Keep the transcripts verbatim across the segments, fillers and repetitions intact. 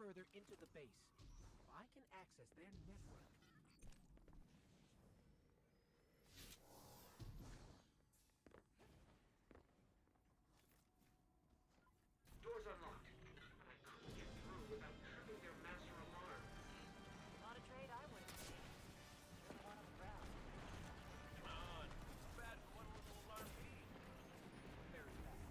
further into the base. I can access their network. Doors unlocked. I couldn't get through without tripping their master alarm. Not a trade I wouldn't take. You're one of the crowd. Come on. How bad would one little alarm be? Very fast.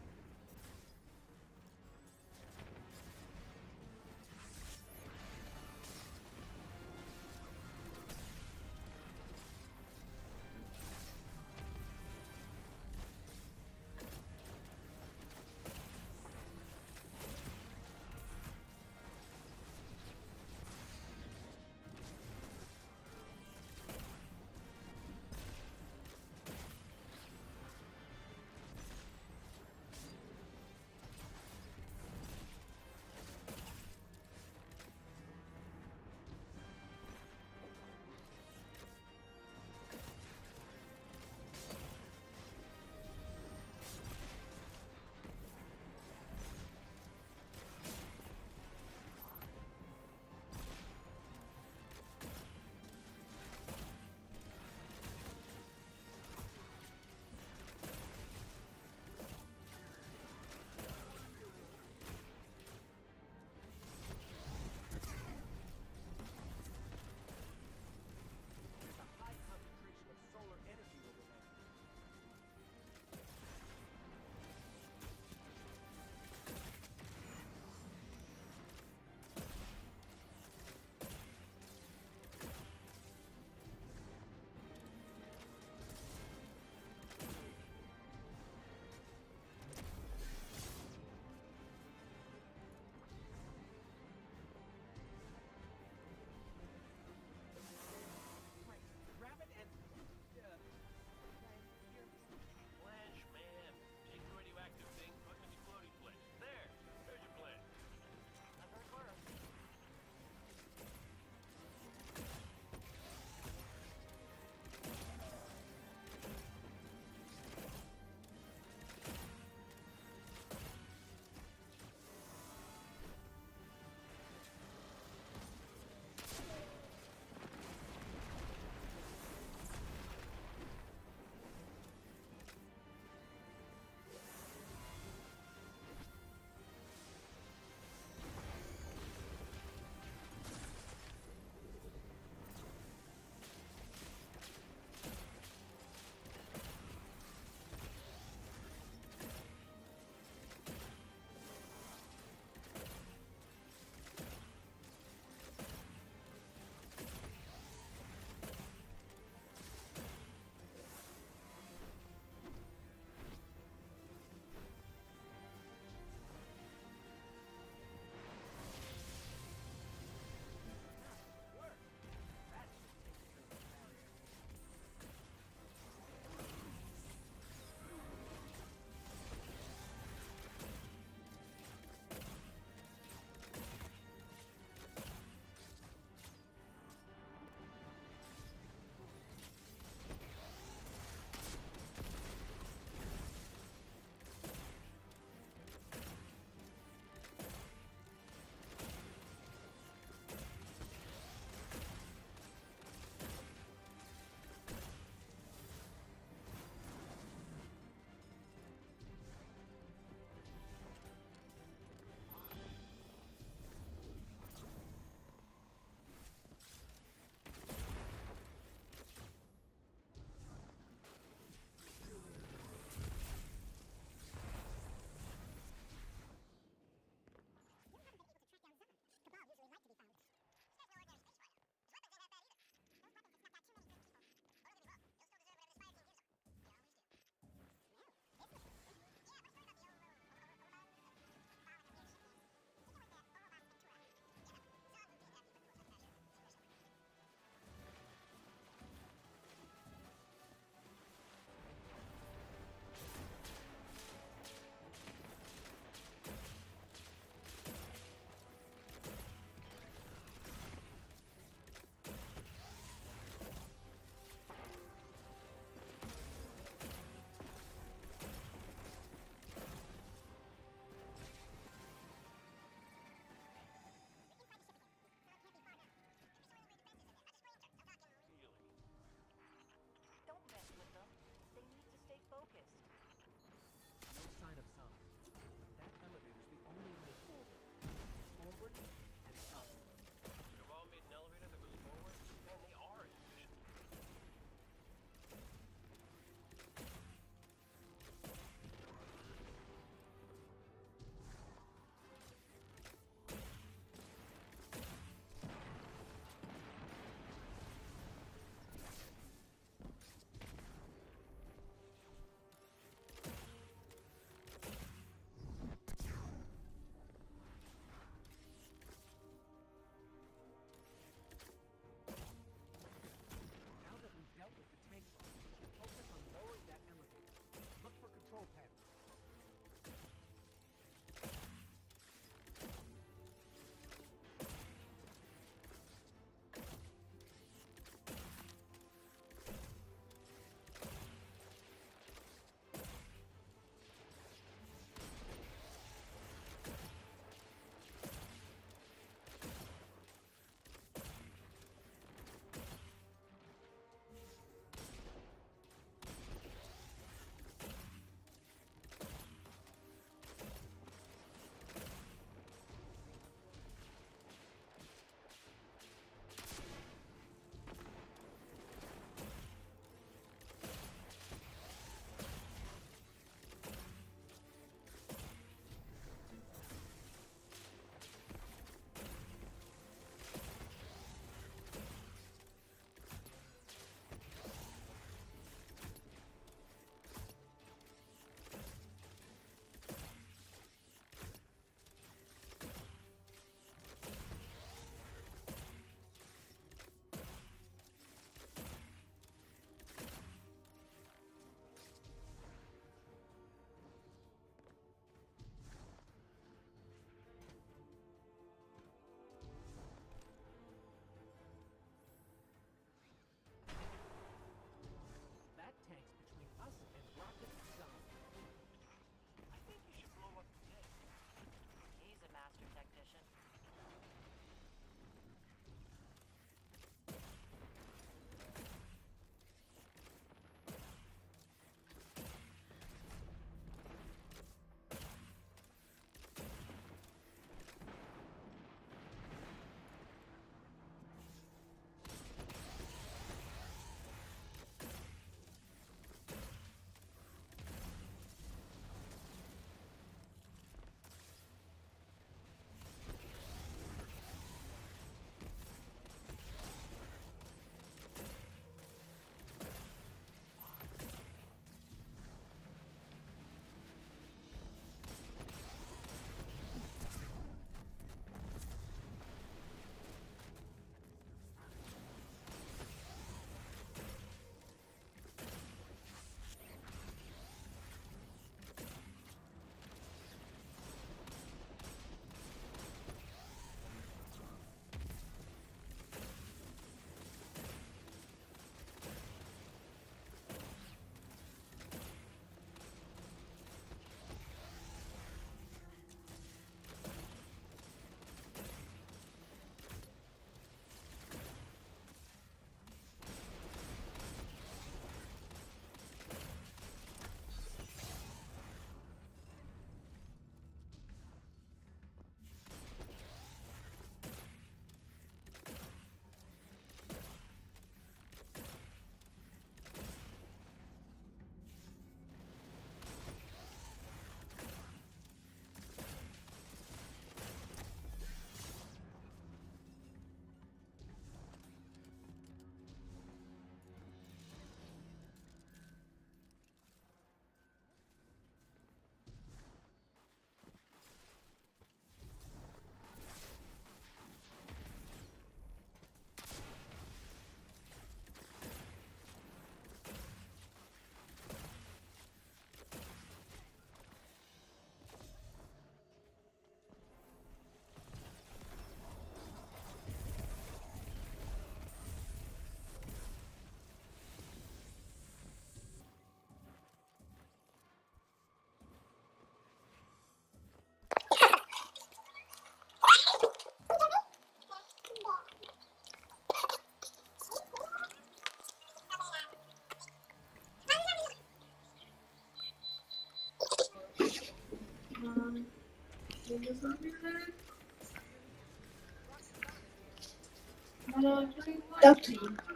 Ducky.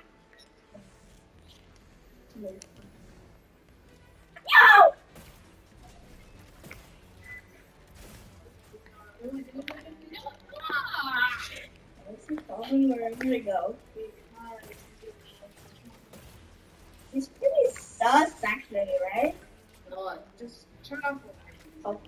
No! Wherever to go. He's pretty sus, actually, right? No, just turn off the light. Okay.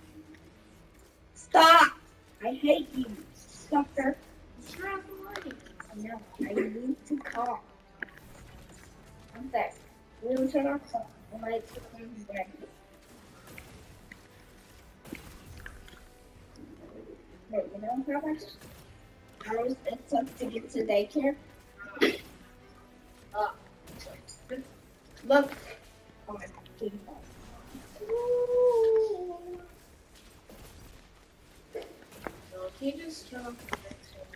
Stop! I hate you, sucker. Turn off the light. No, I need to talk. I'm there. We'll turn off the lights to come back. Wait, you know how much hours it took to get to daycare? Uh, look. Oh my God. No, can you just turn off the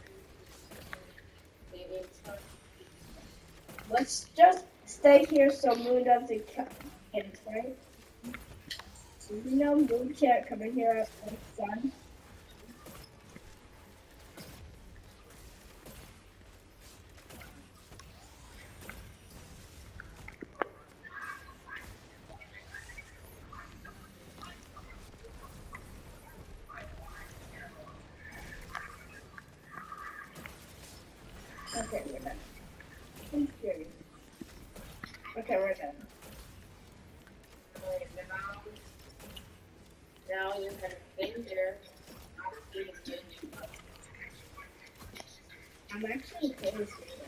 lights? Let's just stay here so Moon doesn't get it, right? You know Moon can't come in here at the sun. Okay, we're done. Please carry. Okay, we're done. Now you have been here. I'm actually crazy.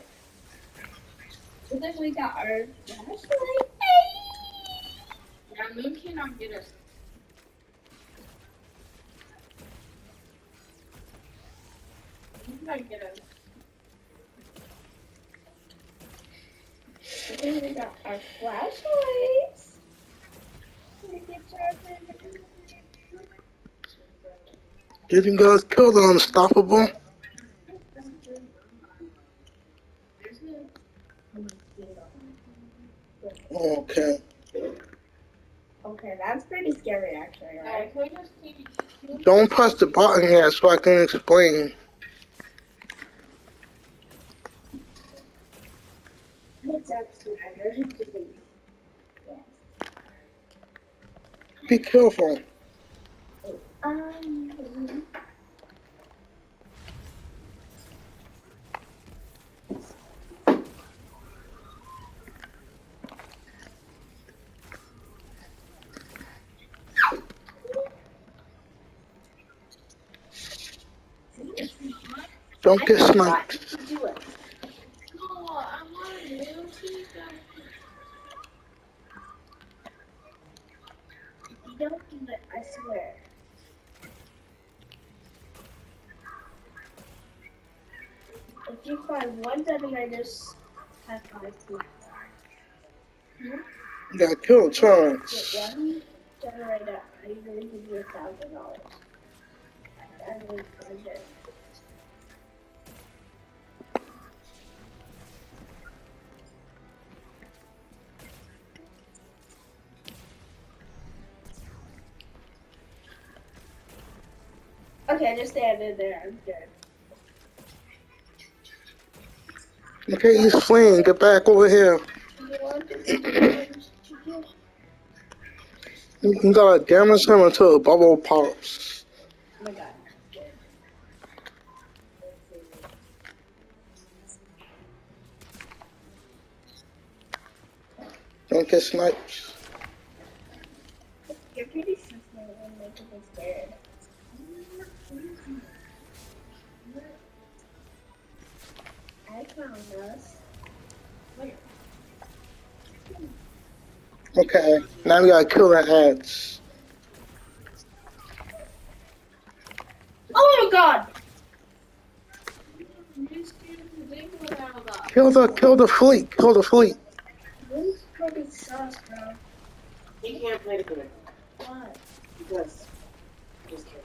So then we got our flashlight. Yeah, Moon cannot get us. You cannot get us. So then we got our flashlights. We get charging. Did you guys kill the Unstoppable? Okay. Okay, that's pretty scary actually, right? Don't press the button yet so I can explain. Be careful. Um, Don't get sniped. do it. No, I want to do You don't do it, I swear. If you find one generator, have five people. Hmm? You gotta kill the turrets. Get one generator, I usually give you a thousand dollars. I really find it. Okay, just stand in there. I'm good. Okay, he's fleeing. Get back over here. You gotta damage him until the bubble pops. Oh my god. Don't get sniped. You're pretty sensitive and making me scared. I found us. Okay, now we gotta kill the ants. Oh my god! Kill the kill the fleet. Kill the fleet. This is pretty sus, bro. He can't play the game. Why? Because. Just kidding.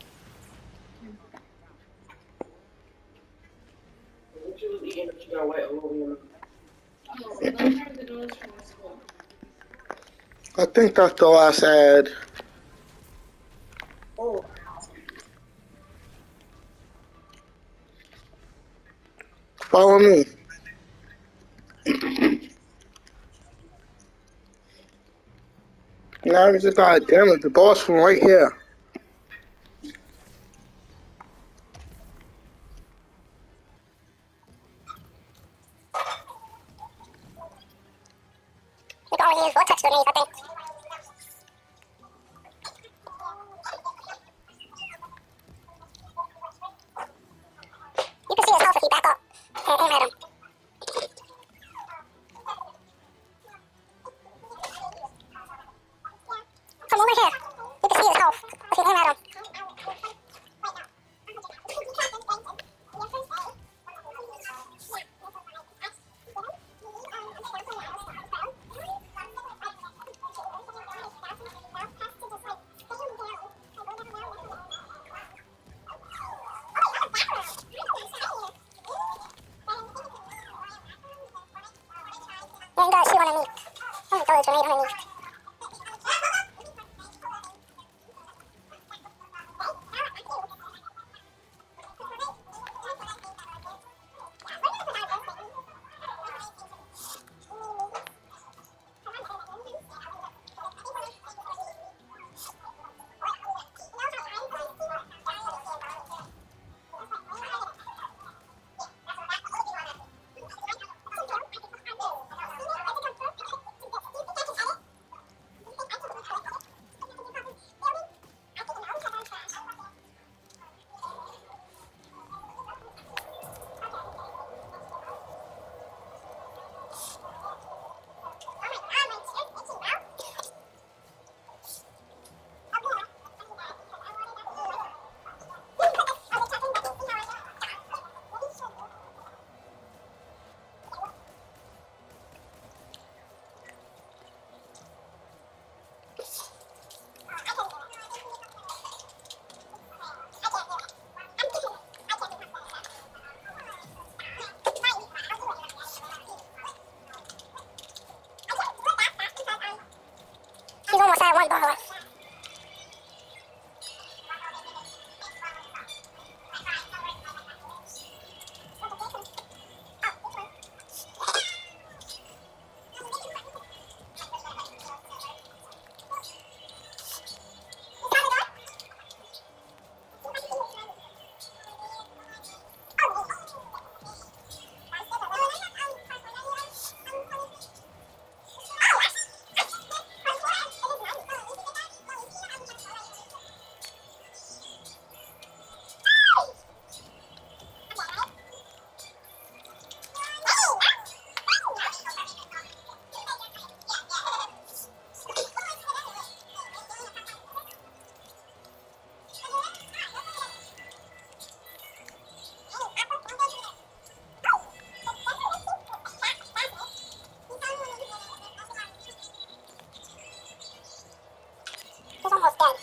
Literally, even if you got white all over your mouth. Oh, those are the doors from the school. I think that's the last ad. Oh. follow me. Now it's a goddamn it, the boss from right here. We can only use vortex grenades, I think. You can see his health if you back up and aim at him. From over here, you can see his health if you aim at him. Yeah, you gotta shoot underneath. Let me throw a grenade underneath. He's almost at one bar left. He's almost dead.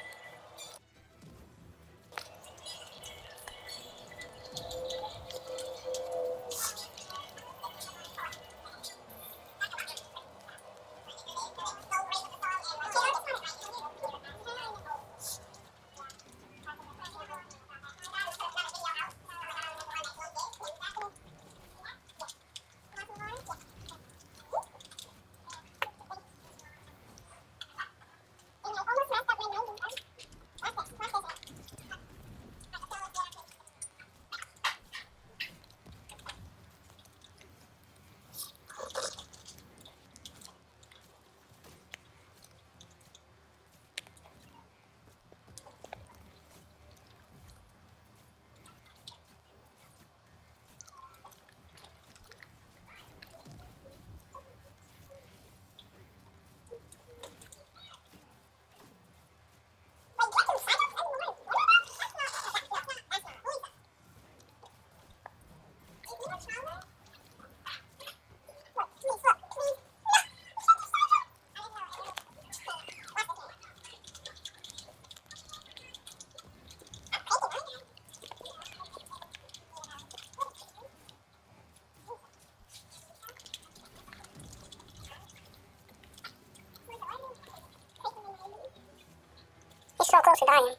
He's so close to dying.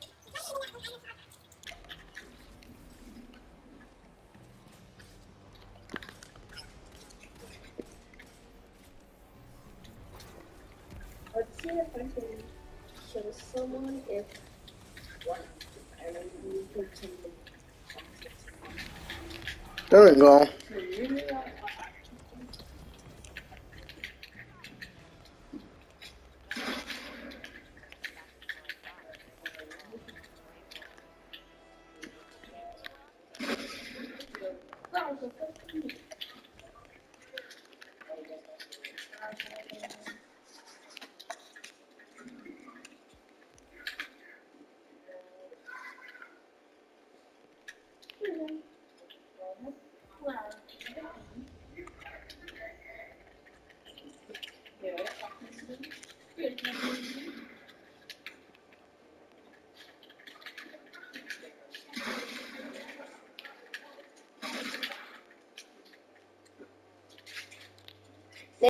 if I can show someone if what I don't need to something. There we go. So really, I- Oh,